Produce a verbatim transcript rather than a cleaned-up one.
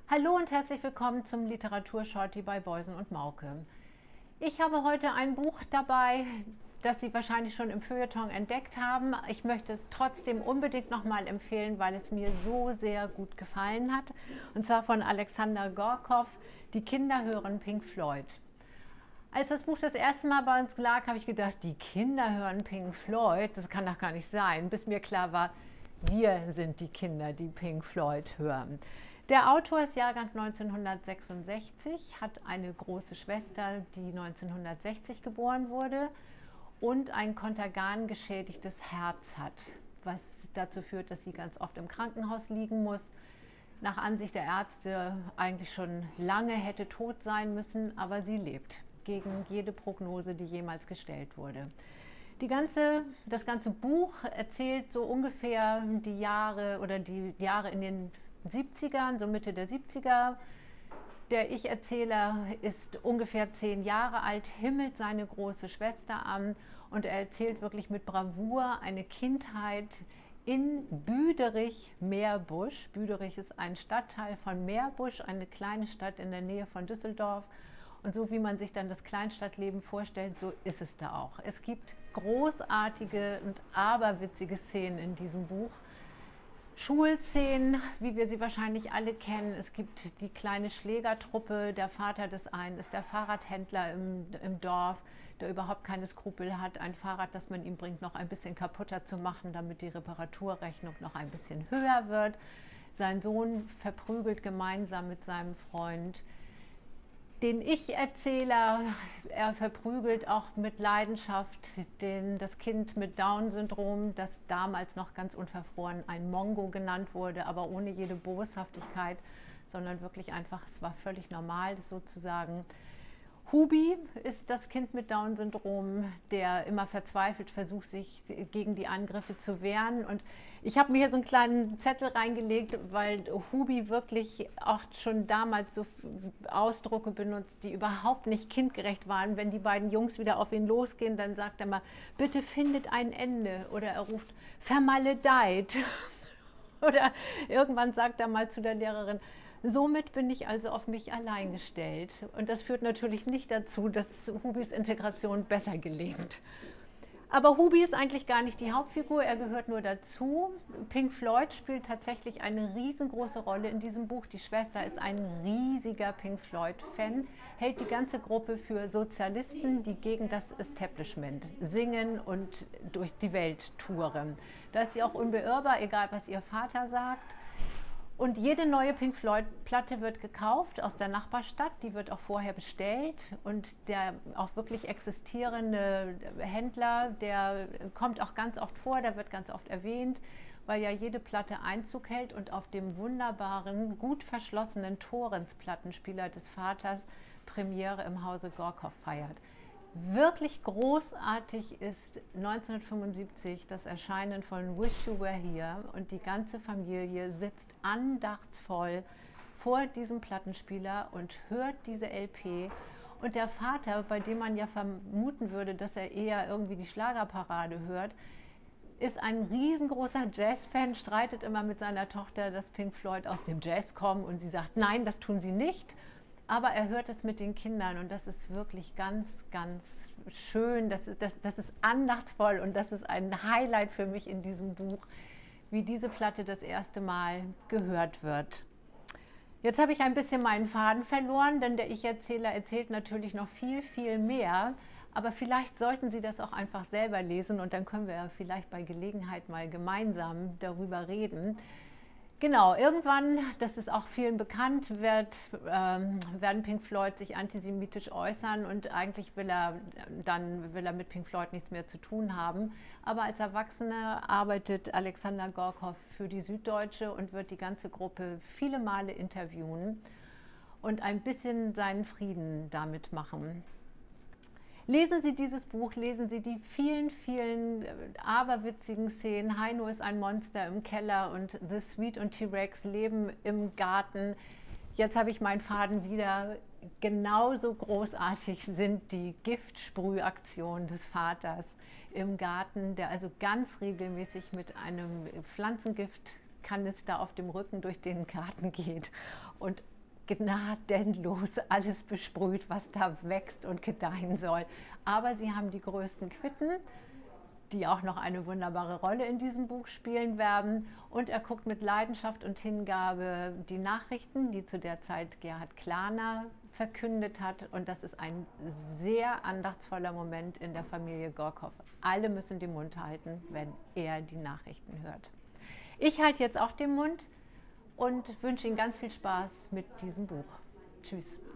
Hallo und herzlich willkommen zum Literaturshorty bei Beusen und Mauke. Ich habe heute ein Buch dabei, das Sie wahrscheinlich schon im Feuilleton entdeckt haben. Ich möchte es trotzdem unbedingt nochmal empfehlen, weil es mir so sehr gut gefallen hat. Und zwar von Alexander Gorkow, Die Kinder hören Pink Floyd. Als das Buch das erste Mal bei uns lag, habe ich gedacht, die Kinder hören Pink Floyd, das kann doch gar nicht sein, bis mir klar war, wir sind die Kinder, die Pink Floyd hören. Der Autor ist Jahrgang neunzehnhundertsechsundsechzig, hat eine große Schwester, die neunzehnhundertsechzig geboren wurde und ein kontergan-geschädigtes Herz hat, was dazu führt, dass sie ganz oft im Krankenhaus liegen muss. Nach Ansicht der Ärzte eigentlich schon lange hätte tot sein müssen, aber sie lebt gegen jede Prognose, die jemals gestellt wurde. Die ganze, das ganze Buch erzählt so ungefähr die Jahre oder die Jahre in den siebzigern, so Mitte der siebziger. Der Ich-Erzähler ist ungefähr zehn Jahre alt, himmelt seine große Schwester an und er erzählt wirklich mit Bravour eine Kindheit in Büderich-Meerbusch. Büderich ist ein Stadtteil von Meerbusch, eine kleine Stadt in der Nähe von Düsseldorf. Und so wie man sich dann das Kleinstadtleben vorstellt, so ist es da auch. Es gibt großartige und aberwitzige Szenen in diesem Buch. Schulszenen, wie wir sie wahrscheinlich alle kennen. Es gibt die kleine Schlägertruppe. Der Vater des einen ist der Fahrradhändler im, im Dorf, der überhaupt keine Skrupel hat, ein Fahrrad, das man ihm bringt, noch ein bisschen kaputter zu machen, damit die Reparaturrechnung noch ein bisschen höher wird. Sein Sohn verprügelt gemeinsam mit seinem Freund den Ich-Erzähler. Er verprügelt auch mit Leidenschaft den, das Kind mit Down-Syndrom, das damals noch ganz unverfroren ein Mongo genannt wurde, aber ohne jede Boshaftigkeit, sondern wirklich einfach, es war völlig normal, das sozusagen. Hubi ist das Kind mit Down-Syndrom, der immer verzweifelt versucht, sich gegen die Angriffe zu wehren. Und ich habe mir hier so einen kleinen Zettel reingelegt, weil Hubi wirklich auch schon damals so Ausdrücke benutzt, die überhaupt nicht kindgerecht waren. Wenn die beiden Jungs wieder auf ihn losgehen, dann sagt er mal, bitte findet ein Ende. Oder er ruft, vermaledeit. Oder irgendwann sagt er mal zu der Lehrerin, somit bin ich also auf mich allein gestellt. Und das führt natürlich nicht dazu, dass Hubis Integration besser gelingt. Aber Hubi ist eigentlich gar nicht die Hauptfigur, er gehört nur dazu. Pink Floyd spielt tatsächlich eine riesengroße Rolle in diesem Buch. Die Schwester ist ein riesiger Pink Floyd-Fan, hält die ganze Gruppe für Sozialisten, die gegen das Establishment singen und durch die Welt touren. Da ist sie auch unbeirrbar, egal was ihr Vater sagt. Und jede neue Pink Floyd-Platte wird gekauft aus der Nachbarstadt, die wird auch vorher bestellt. Und der auch wirklich existierende Händler, der kommt auch ganz oft vor, der wird ganz oft erwähnt, weil ja jede Platte Einzug hält und auf dem wunderbaren, gut verschlossenen Torrens-Plattenspieler des Vaters Premiere im Hause Gorkow feiert. Wirklich großartig ist neunzehnhundertfünfundsiebzig das Erscheinen von Wish You Were Here und die ganze Familie sitzt andachtsvoll vor diesem Plattenspieler und hört diese L P. Und der Vater, bei dem man ja vermuten würde, dass er eher irgendwie die Schlagerparade hört, ist ein riesengroßer Jazz-Fan, streitet immer mit seiner Tochter, dass Pink Floyd aus dem Jazz kommen und sie sagt, nein, das tun sie nicht. Aber er hört es mit den Kindern und das ist wirklich ganz, ganz schön. Das, das, das ist andachtsvoll und das ist ein Highlight für mich in diesem Buch, wie diese Platte das erste Mal gehört wird. Jetzt habe ich ein bisschen meinen Faden verloren, denn der Ich-Erzähler erzählt natürlich noch viel, viel mehr. Aber vielleicht sollten Sie das auch einfach selber lesen und dann können wir ja vielleicht bei Gelegenheit mal gemeinsam darüber reden. Genau, irgendwann, das ist auch vielen bekannt, wird, ähm, werden Pink Floyd sich antisemitisch äußern und eigentlich will er, dann will er mit Pink Floyd nichts mehr zu tun haben. Aber als Erwachsener arbeitet Alexander Gorkow für die Süddeutsche und wird die ganze Gruppe viele Male interviewen und ein bisschen seinen Frieden damit machen. Lesen Sie dieses Buch, lesen Sie die vielen, vielen aberwitzigen Szenen. Heino ist ein Monster im Keller und The Sweet und T-Rex leben im Garten. Jetzt habe ich meinen Faden wieder. Genauso großartig sind die Giftsprühaktionen des Vaters im Garten, der also ganz regelmäßig mit einem Pflanzengiftkanister auf dem Rücken durch den Garten geht und gnadenlos alles besprüht, was da wächst und gedeihen soll. Aber sie haben die größten Quitten, die auch noch eine wunderbare Rolle in diesem Buch spielen werden. Und er guckt mit Leidenschaft und Hingabe die Nachrichten, die zu der Zeit Gerhard Klaner verkündet hat. Und das ist ein sehr andachtsvoller Moment in der Familie Gorkow. Alle müssen den Mund halten, wenn er die Nachrichten hört. Ich halte jetzt auch den Mund und wünsche Ihnen ganz viel Spaß mit diesem Buch. Tschüss.